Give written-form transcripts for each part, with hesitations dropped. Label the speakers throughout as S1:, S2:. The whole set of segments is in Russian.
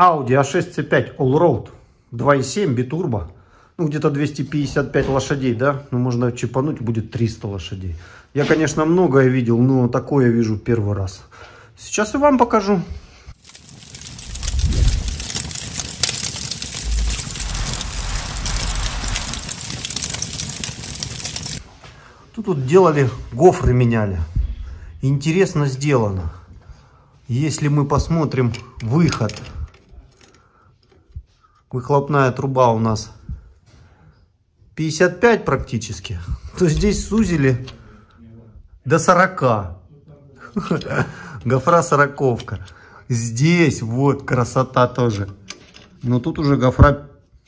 S1: Audi A6 C5 Allroad 2.7 битурбо. Ну, где-то 255 лошадей, да? Ну, можно чипануть, будет 300 лошадей. Я, конечно, многое видел, но такое вижу первый раз. Сейчас и вам покажу. Тут делали, гофры меняли. Интересно сделано. Если мы посмотрим выход. Выхлопная труба у нас 55 практически. То здесь сузили до 40. Гофра 40-ка. Здесь вот красота тоже. Но тут уже гофра...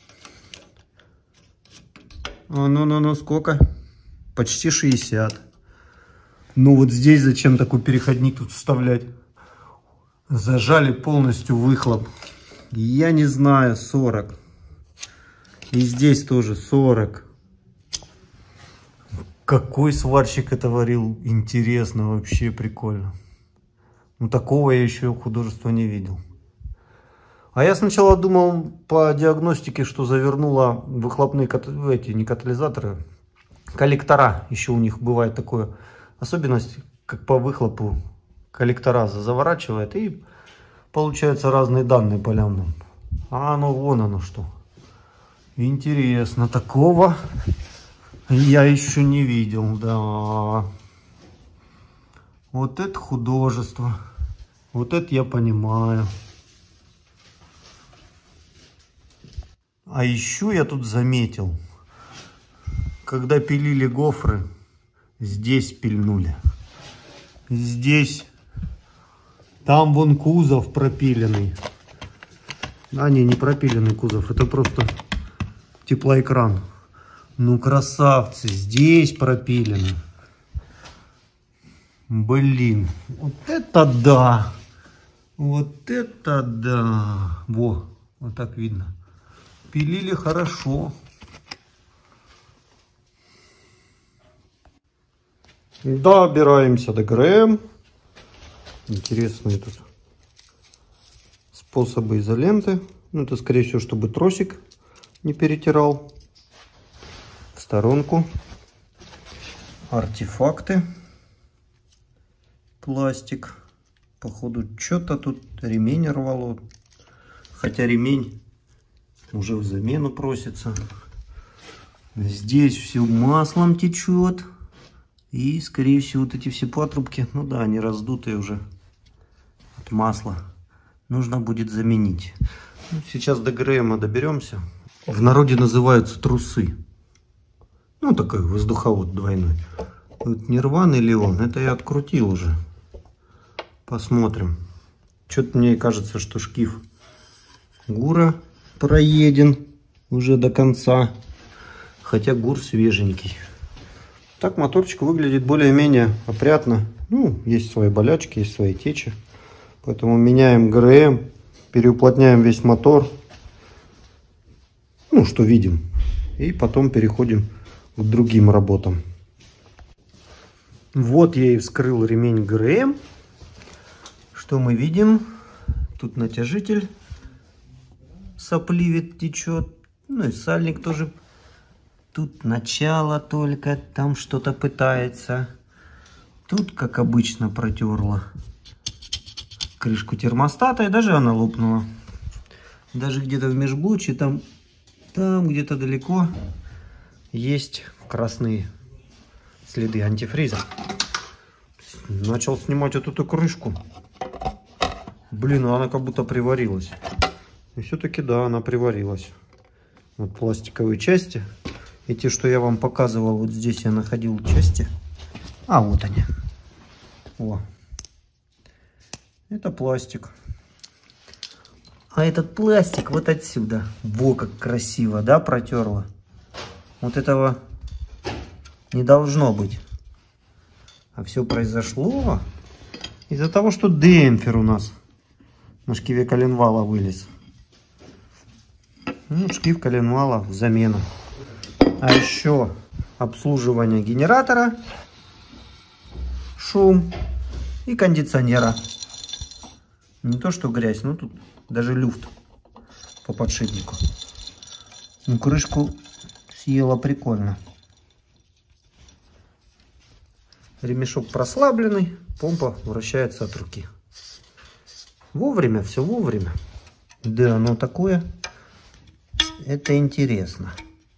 S1: Ну, сколько? Почти 60. Ну вот здесь зачем такой переходник тут вставлять? Зажали полностью выхлоп. Я не знаю, 40. И здесь тоже 40. Какой сварщик это варил? Интересно, вообще прикольно. Ну такого я еще художества не видел. А я сначала думал по диагностике, что завернула выхлопные не катализаторы, коллектора. Еще у них бывает такое особенность, как по выхлопу коллектора заворачивает и получаются разные данные по лямбдам. А оно вон оно что. Интересно, такого я еще не видел, да. Вот это художество. Вот это я понимаю. А еще я тут заметил, когда пилили гофры, здесь пильнули. Здесь. Там вон кузов пропиленный. А не пропиленный кузов, это просто теплоэкран. Ну красавцы, здесь пропилены. Блин, вот это да. Вот это да. Во, вот так видно. Пилили хорошо. Добираемся до ГРМ. Интересные тут способы изоленты. Ну, это, скорее всего, чтобы тросик не перетирал. В сторонку. Артефакты. Пластик. Походу, что-то тут ремень рвало. Хотя ремень уже в замену просится. Здесь все маслом течет. И, скорее всего, вот эти все патрубки, ну да, они раздутые уже от масла. Нужно будет заменить. Ну, сейчас до ГРМа доберемся. В народе называются трусы. Ну, такой воздуховод двойной. Вот не рваный ли он? Это я открутил уже. Посмотрим. Что-то мне кажется, что шкив ГУРа проеден уже до конца. Хотя ГУР свеженький. Так моторчик выглядит более-менее опрятно. Ну, есть свои болячки, есть свои течи. Поэтому меняем ГРМ, переуплотняем весь мотор. Ну, что видим. И потом переходим к другим работам. Вот я и вскрыл ремень ГРМ. Что мы видим? Тут натяжитель сопливит, течет. Ну и сальник тоже. Тут начало только, там что-то пытается. Тут, как обычно, протерла крышку термостата, и даже она лопнула. Даже где-то в межблочье, там где-то далеко есть красные следы антифриза. Начал снимать вот эту крышку. Блин, она как будто приварилась. И все-таки, да, она приварилась. Вот пластиковые части. Эти, что я вам показывал, вот здесь я находил части. А, вот они. О. Это пластик. А этот пластик вот отсюда. Во, как красиво, да, протерла. Вот этого не должно быть. А все произошло из-за того, что демпфер у нас на шкиве коленвала вылез. Ну, шкив коленвала в замену. А еще обслуживание генератора, шум и кондиционера. Не то что грязь, но тут даже люфт по подшипнику. Ну, крышку съела прикольно. Ремешок прослабленный, помпа вращается от руки. Вовремя, все вовремя. Да, оно такое. Это интересно.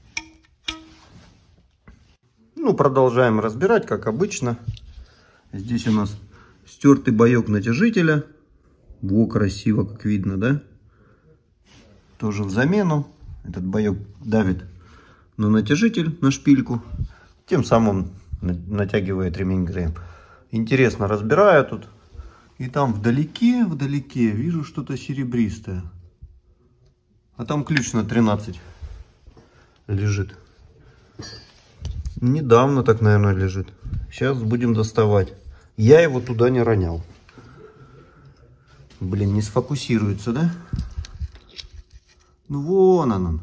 S1: Ну, продолжаем разбирать, как обычно. Здесь у нас стертый боек натяжителя. Во, красиво, как видно, да? Тоже в замену. Этот боек давит на натяжитель, на шпильку. Тем самым натягивает ремень ГРМ. Интересно разбираю тут. И там вдалеке вижу что-то серебристое. А там ключ на 13 лежит. Недавно так, наверное, лежит. Сейчас будем доставать. Я его туда не ронял. Блин, не сфокусируется, да? Ну вон он.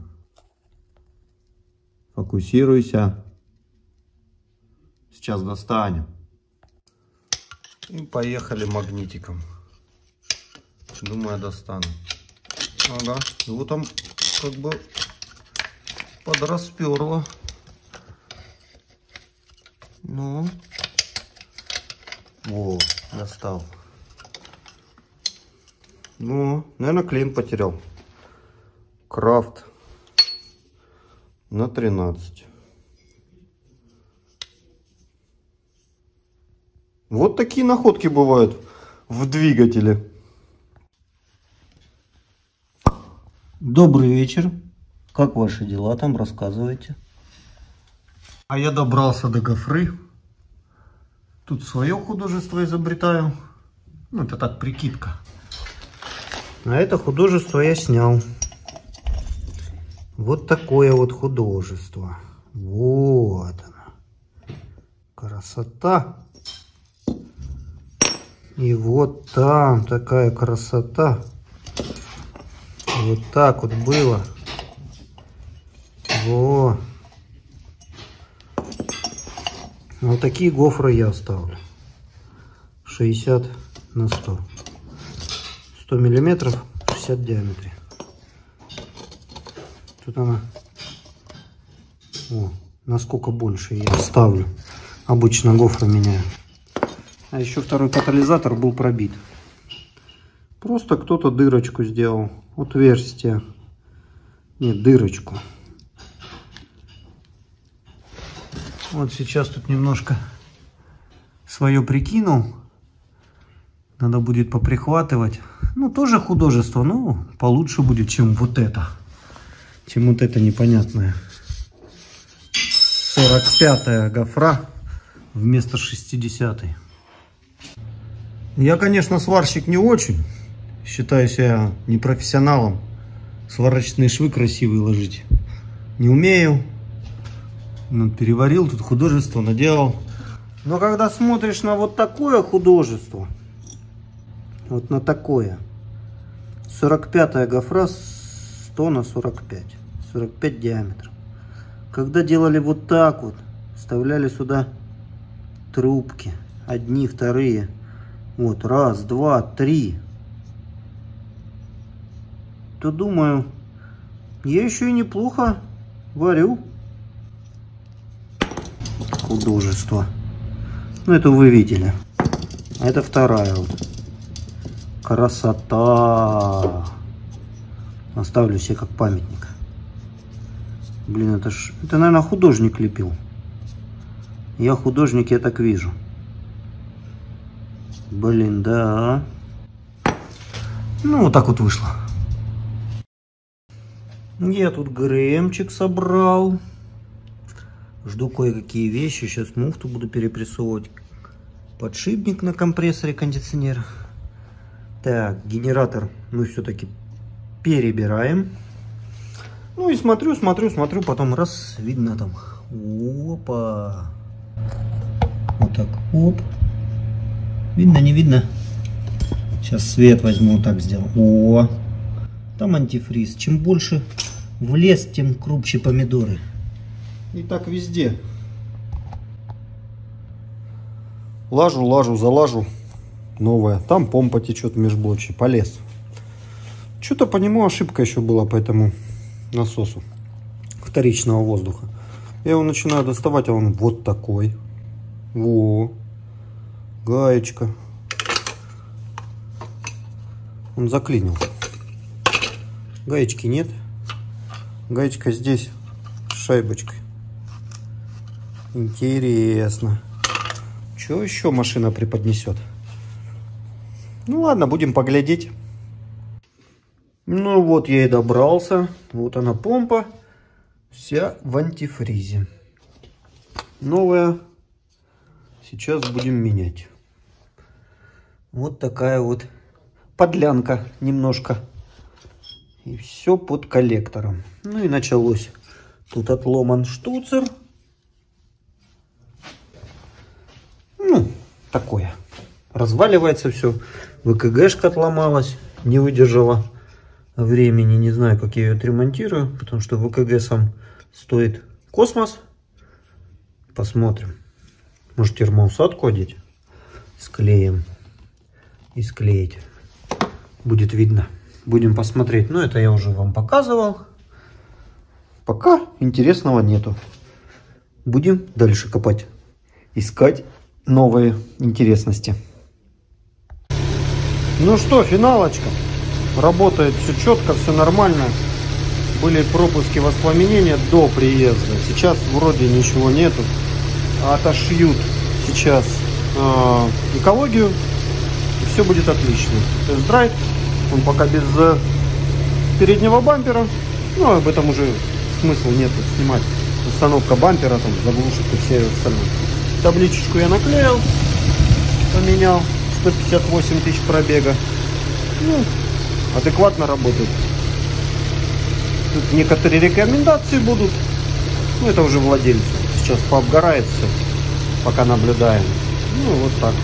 S1: Фокусируйся. Сейчас достанем. И поехали магнитиком. Думаю, достану. Ага. Его там как бы подрастерло. Ну. Во, достал. Ну, наверное, клин потерял. Крафт на 13. Вот такие находки бывают в двигателе. Добрый вечер. Как ваши дела там? Рассказывайте. А я добрался до гофры. Тут свое художество изобретаю. Ну, это так, прикидка. А это художество я снял. Вот такое вот художество. Вот оно. Красота. И вот там такая красота. Вот так вот было. Во. Вот такие гофры я оставлю. 60 на 100. 100 миллиметров, 60 в диаметре. Тут она, о, насколько больше я ставлю. Обычно гофры меняю. А еще второй катализатор был пробит. Просто кто-то дырочку сделал. Отверстие. Нет, дырочку. Вот сейчас тут немножко свое прикинул. Надо будет поприхватывать. Ну, тоже художество, но получше будет, чем вот это. Чем вот это непонятное. 45-я гофра вместо 60-й. Я, конечно, сварщик не очень. Считаю себя непрофессионалом. Сварочные швы красивые ложить не умею. Переварил, тут художество наделал. Но когда смотришь на вот такое художество, вот на такое, 45-я гофра 100 на 45, 45 диаметров. Когда делали вот так вот, вставляли сюда трубки, одни, вторые, вот, раз, два, три, то думаю, я еще и неплохо варю. Художество. Ну, это вы видели. А это вторая вот. Красота. Оставлю себе как памятник. Блин, это, наверное, художник лепил. Я художник, я так вижу. Блин, да. Ну, вот так вот вышло. Я тут ГРМчик собрал. Жду кое-какие вещи. Сейчас муфту буду перепрессовывать. Подшипник на компрессоре кондиционера. Так, генератор мы все-таки перебираем. Ну и смотрю, потом раз, видно там. Опа. Вот так, оп. Видно, не видно? Сейчас свет возьму, вот так сделал. О, там антифриз. Чем больше в лес, тем крупче помидоры. И так везде. Залажу. Новая. Там помпа течет в межблочье. Полез. Что-то по нему ошибка еще была по этому насосу вторичного воздуха. Я его начинаю доставать, а он вот такой. Во. Гаечка. Он заклинил. Гаечки нет. Гаечка здесь с шайбочкой. Интересно. Что еще машина преподнесет? Ну ладно, будем поглядеть. Ну вот я и добрался. Вот она помпа. Вся в антифризе. Новая. Сейчас будем менять. Вот такая вот подлянка немножко. И все под коллектором. Ну и началось. Тут отломан штуцер. Ну, такое. Разваливается все. ВКГшка отломалась. Не выдержала времени. Не знаю, как я ее отремонтирую. Потому что ВКГ сам стоит космос. Посмотрим. Может, термоусадку одеть с клеем и склеить. Будет видно. Будем посмотреть. Но это я уже вам показывал. Пока интересного нету. Будем дальше копать. Искать новые интересности. Ну что, финалочка. Работает все четко, все нормально. Были пропуски воспламенения до приезда. Сейчас вроде ничего нету. Отошьют сейчас экологию. И все будет отлично. Тест-драйв. Он пока без переднего бампера. Ну, об этом уже смысла нет снимать. Установка бампера, там, заглушек и все остальное. Табличечку я наклеил. Поменял. 158 тысяч пробега. Ну, адекватно работает. Тут некоторые рекомендации будут. Ну, это уже владельцу. Сейчас пообгорает все. Пока наблюдаем. Ну, вот так.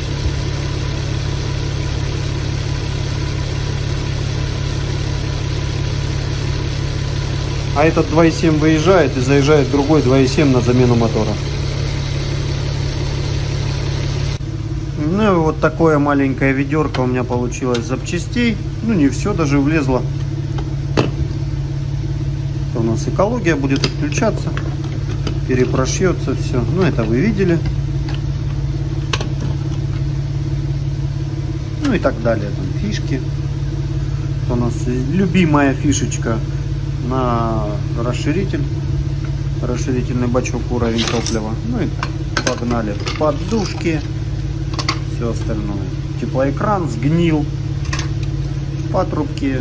S1: А этот 2.7 выезжает и заезжает другой 2.7 на замену мотора. Ну и вот такое маленькое ведерко у меня получилось запчастей. Ну не все даже влезло. Это у нас экология будет отключаться. Перепрошьется все. Ну это вы видели. Ну и так далее. Там фишки. Это у нас любимая фишечка на расширитель. Расширительный бачок, уровень топлива. Ну и погнали. Подушки. Все остальное. Теплоэкран сгнил. Патрубки.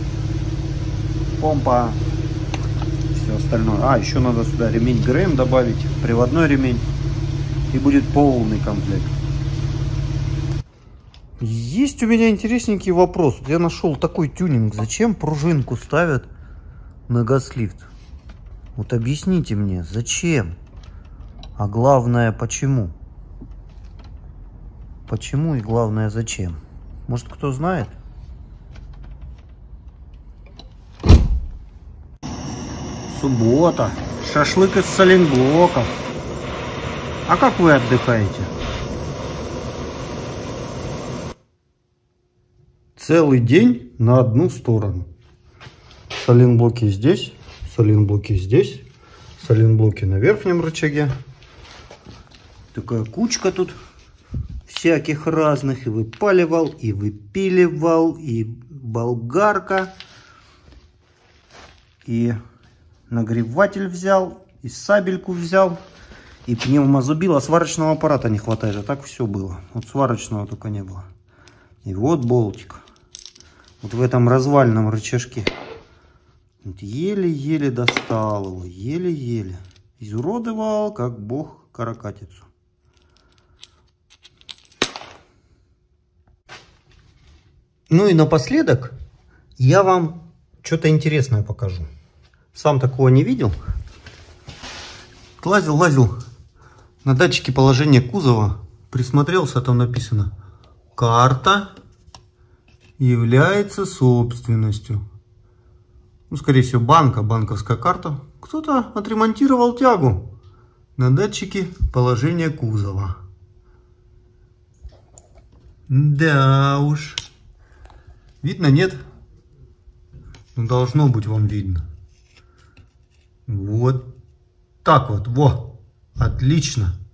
S1: Помпа. Все остальное. А, еще надо сюда ремень ГРМ добавить. Приводной ремень. И будет полный комплект. Есть у меня интересненький вопрос. Я нашел такой тюнинг. Зачем пружинку ставят на газлифт? Вот объясните мне, зачем? А главное, почему? Почему и главное, зачем? Может, кто знает? Суббота. Шашлык из соленблоков. А как вы отдыхаете? Целый день на одну сторону. Соленблоки здесь, соленблоки здесь, соленблоки на верхнем рычаге. Такая кучка тут всяких разных. И выпаливал, и выпиливал, и болгарка, и нагреватель взял, и сабельку взял, и пневмозубила. Сварочного аппарата не хватает, а так все было. Вот сварочного только не было. И вот болтик. Вот в этом развальном рычажке. Вот еле-еле достал его, еле-еле. Изуродовал, как бог, каракатицу. Ну и напоследок я вам что-то интересное покажу. Сам такого не видел. Лазил на датчике положения кузова. Присмотрелся, там написано: карта является собственностью. Ну, скорее всего, банковская карта. Кто-то отремонтировал тягу на датчике положения кузова. Да уж. Видно, нет? Ну, должно быть вам видно. Вот так вот. Во! Отлично.